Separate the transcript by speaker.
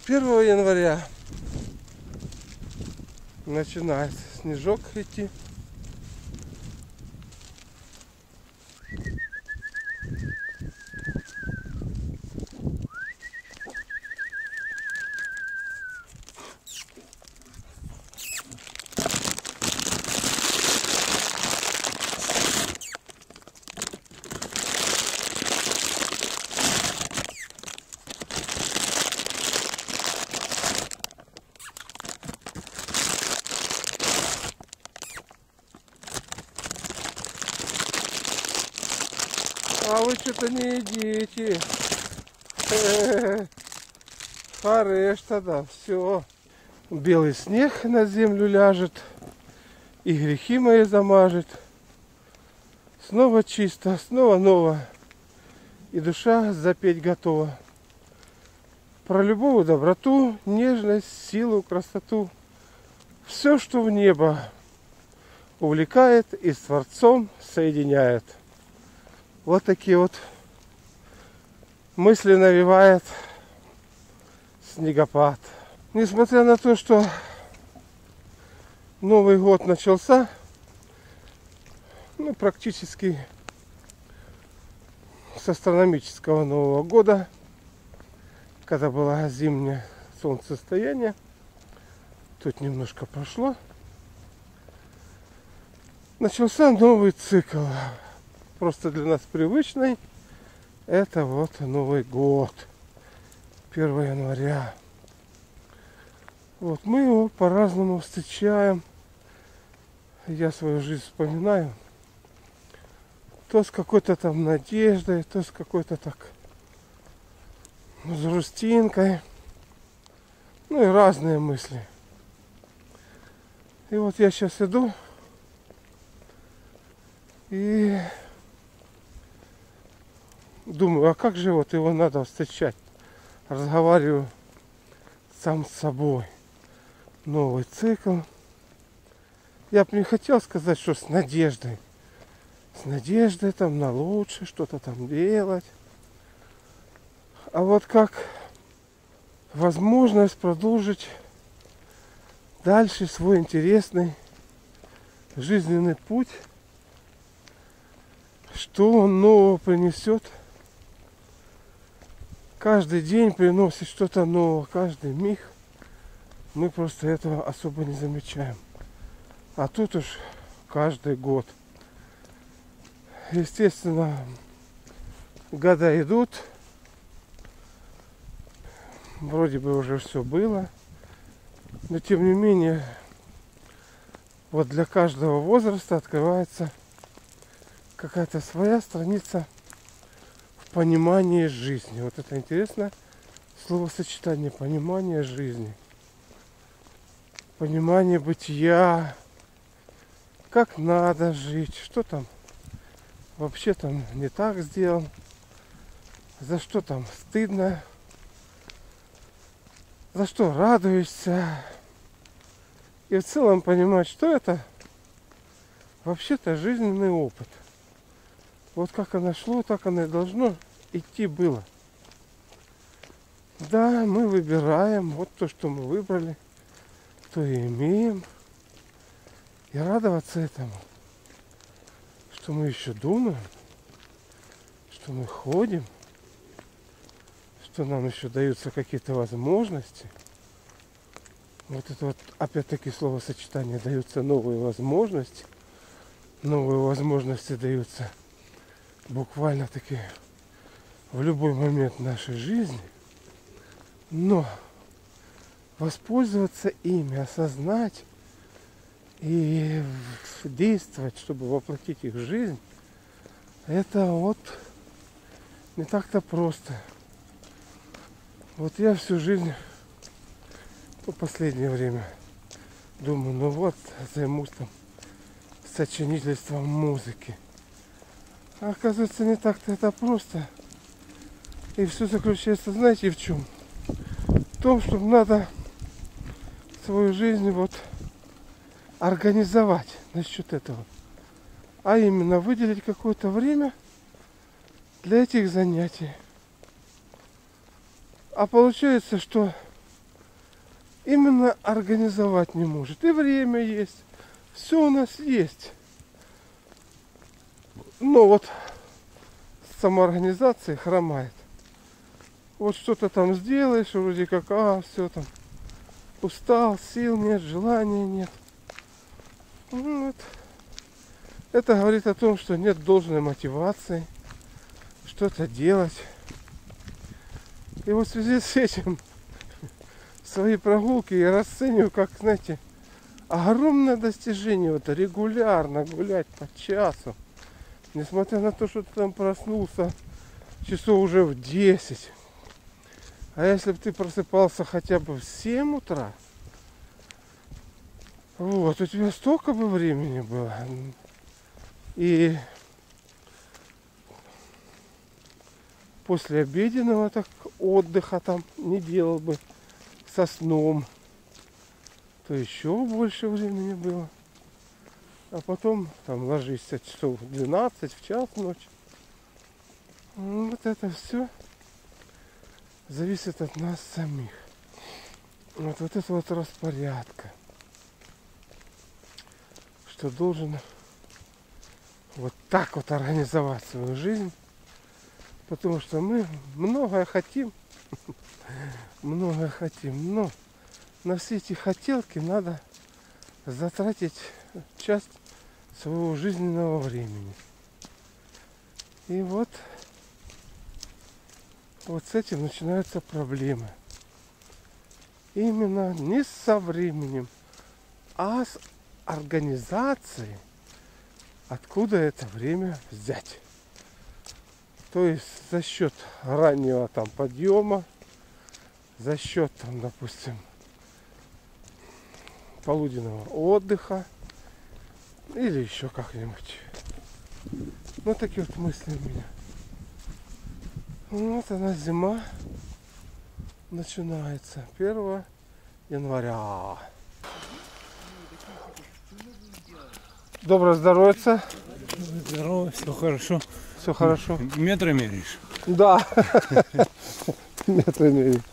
Speaker 1: 1 января начинает снежок идти. А вы что-то не едите. Хорош тогда, все. Белый снег на землю ляжет, и грехи мои замажет. Снова чисто, снова ново, и душа запеть готова. Про любовь, доброту, нежность, силу, красоту. Все, что в небо увлекает и с Творцом соединяет. Вот такие вот мысли навевает снегопад. Несмотря на то, что Новый год начался, практически с астрономического Нового года, когда было зимнее солнцестояние, тут немножко прошло, начался новый цикл. Просто для нас привычный. Это вот Новый год. 1 января. Вот мы его по-разному встречаем. Я свою жизнь вспоминаю. То с какой-то там надеждой, то с какой-то так с грустинкой. И разные мысли. И вот я сейчас иду и думаю, а как же вот его надо встречать? Разговариваю сам с собой. Новый цикл. Я бы не хотел сказать, что с надеждой. С надеждой там на лучшее, что-то там делать. А вот как возможность продолжить дальше свой интересный жизненный путь. Что он нового принесет. Каждый день приносит что-то новое, каждый миг. Мы просто этого особо не замечаем. А тут уж каждый год. Естественно, года идут. Вроде бы уже все было. Но тем не менее, вот для каждого возраста открывается какая-то своя страница понимание жизни. Вот это интересное словосочетание. Понимание жизни. Понимание бытия. Как надо жить. Что там вообще там не так сделал. За что там стыдно. За что радуешься. И в целом понимать, что это вообще-то жизненный опыт. Вот как оно шло, так оно и должно идти было. Да, мы выбираем. Вот то, что мы выбрали, то и имеем. И радоваться этому. Что мы еще думаем. Что мы ходим. Что нам еще даются какие-то возможности. Вот это вот опять-таки словосочетание. Даются новые возможности. Новые возможности даются буквально таки в любой момент нашей жизни, но воспользоваться ими, осознать и действовать, чтобы воплотить их в жизнь, это вот не так-то просто. Вот я всю жизнь, по последнее время, думаю, ну вот, займусь там сочинительством музыки. А оказывается, не так-то это просто. И все заключается, знаете, в чем? В том, что надо свою жизнь вот организовать насчет этого. А именно выделить какое-то время для этих занятий. А получается, что именно организовать не может. И время есть, все у нас есть. Но вот самоорганизация хромает. Вот что-то там сделаешь, вроде как, все там, устал, сил нет, желания нет. Ну, вот. Это говорит о том, что нет должной мотивации что-то делать. И вот в связи с этим свои прогулки я расцениваю как, знаете, огромное достижение. Вот регулярно гулять по часу. Несмотря на то, что ты там проснулся часов уже в 10. А если бы ты просыпался хотя бы в 7 утра, вот, у тебя столько бы времени было. И после обеденного так отдыха там не делал бы со сном, то еще больше времени было. А потом там ложишься часов 12, в час ночи. Вот это все зависит от нас самих. Вот это вот распорядка, что должен вот так вот организовать свою жизнь, потому что мы многое хотим, но на все эти хотелки надо затратить часть своего жизненного времени. И вот с этим начинаются проблемы. Именно не со временем, а с организацией, откуда это время взять. То есть за счет раннего там подъема, за счет там, допустим, полуденного отдыха или еще как-нибудь. Вот такие вот мысли у меня. Вот она, зима начинается 1 января. Доброе здоровье.
Speaker 2: Здорово, все хорошо.
Speaker 1: Все хорошо.
Speaker 2: Метры меряешь?
Speaker 1: Да. Метры меряешь.